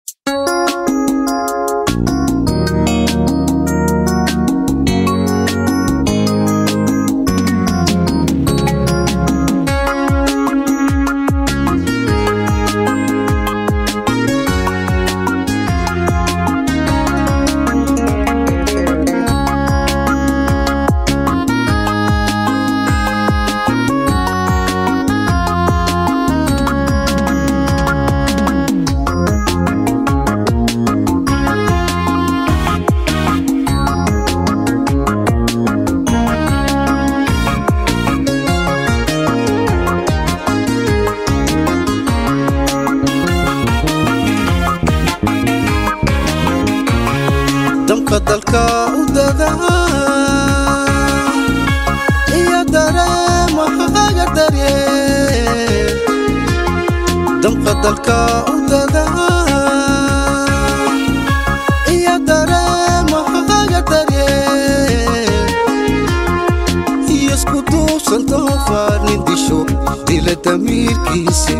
dalka u dadaa iyo dareemahaga daryeel damqa dalka u dadaa iyo dareemahaga daryeel iyo isku duubsan doofaar nin disho dila damiirkiisa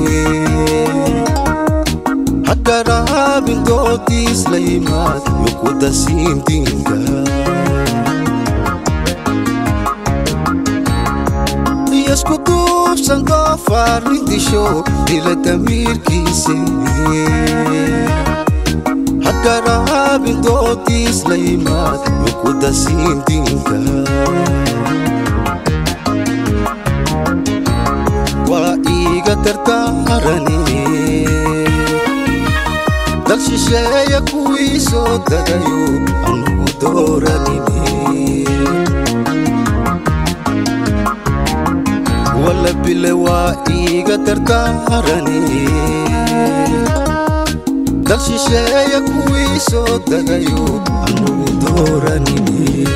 Abdikarim doodis laymaad yukuda siin dinka Yasku duubsan doofaar nin disho dila damiirkiisa Abdikarim doodis laymaad yukuda siin dinka Waa iga dardaarani dal shisheeya kuwii soo dagayo anugu dooranini wala bile waa iga dardaarani dal shisheeya kuwii soo dagayo anugu dooranini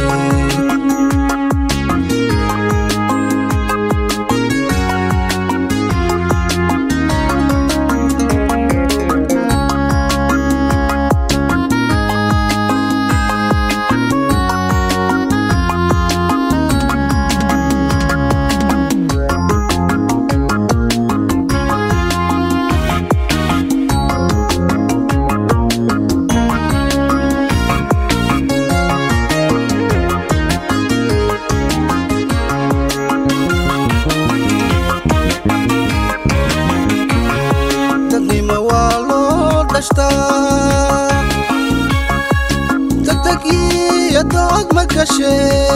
تتكي يدعك مكشي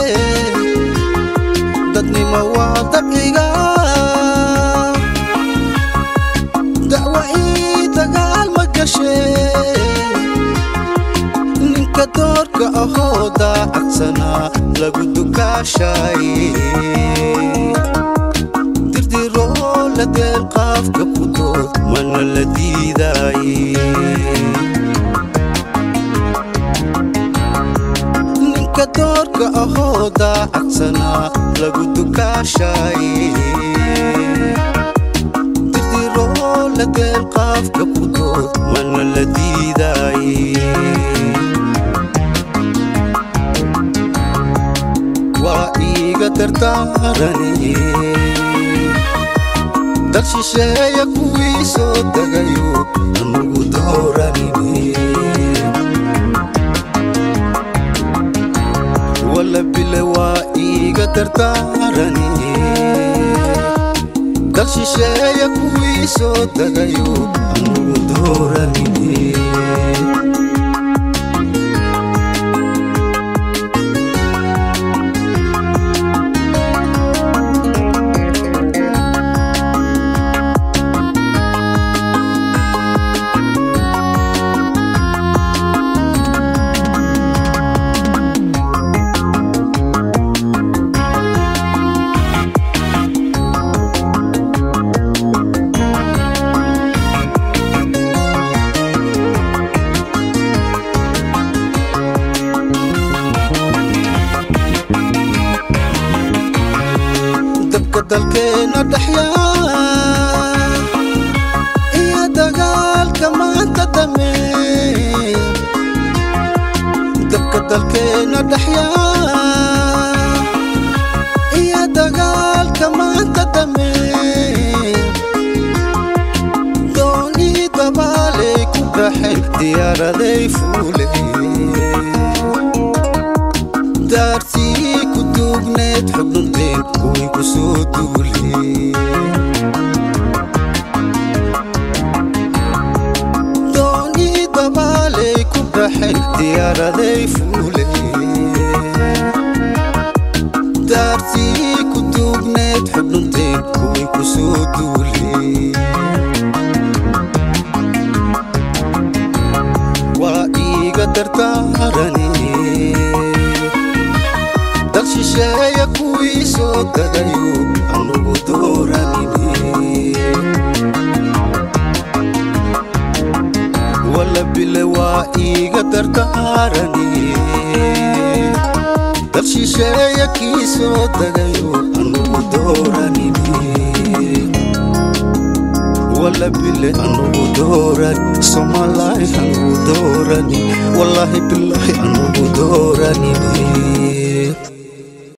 ددني موادك إيقا دعوائي تقال مكشي ننك دورك أهودا عكسنا لقدك عشاي دردي رولة القاف كبودو من الذي داي دورك أهودا عكسنا لقدك عشاي دردي رولة القاف كبودو من الذي داي وإيقا دردارني dal shisheeya kuwii soo dagayo anugu dooranini wala bile waa iga dardaarani dal shisheeya kuwii soo dagayo anugu dooranini dalkeena dhaxyaa iyo dagaalka maanta damee dabka dalkeena dhaxyaa iyo dagaalka maanta damee doonii dabaalay ku baxay diyaaraday fuulay daartii ku duugneed xubnunteen kuwii ku soo duulay doonii dabaalay ku baxay diyaaraday fuulay daartii ku duugneed xubnunteen kuwii ku soo duulay Dardaaran dal shisheeya kuwii soo dagayo anugu dooranini wala bile waa iiga dardaarani dal shisheeya kii soo dagayo anugu dooranini ولا بالله أنو دوراني Somali أنو دوراني والله بالله أنو دوراني